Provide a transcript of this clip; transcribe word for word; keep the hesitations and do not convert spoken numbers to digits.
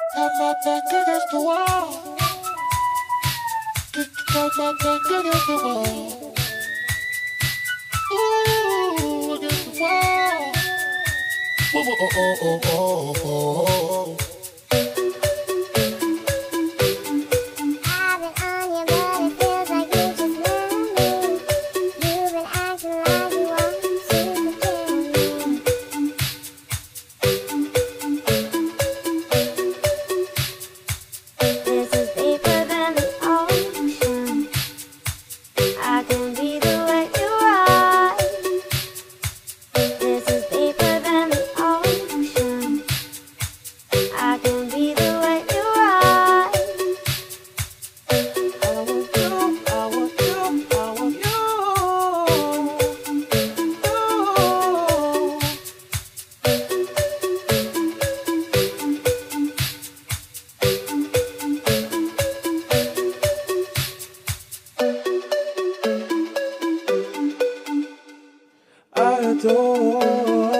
Got my back against the wall. Got my back against the wall. Ooh, against the wall. Whoa, whoa, oh, oh, oh, oh, oh. I adore